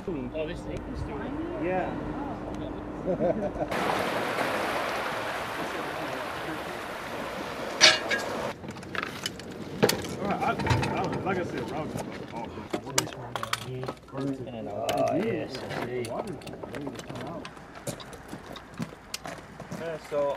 Oh, this thing is doing it. Yeah. Like I said, Rob just yes, indeed. Yeah, so,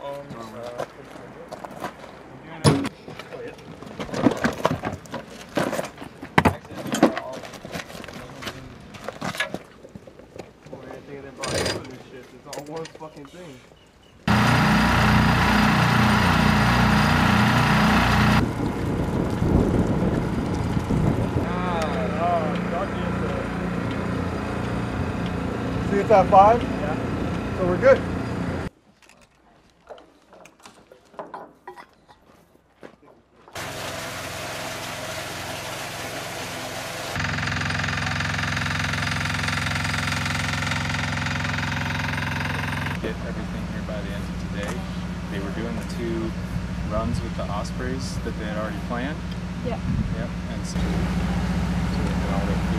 it's all one fucking thing. See, it's at 5? Yeah. So we're good. Get everything here by the end of today. They were doing the 2 runs with the Ospreys that they had already planned. Yeah. Yep. And so they had all their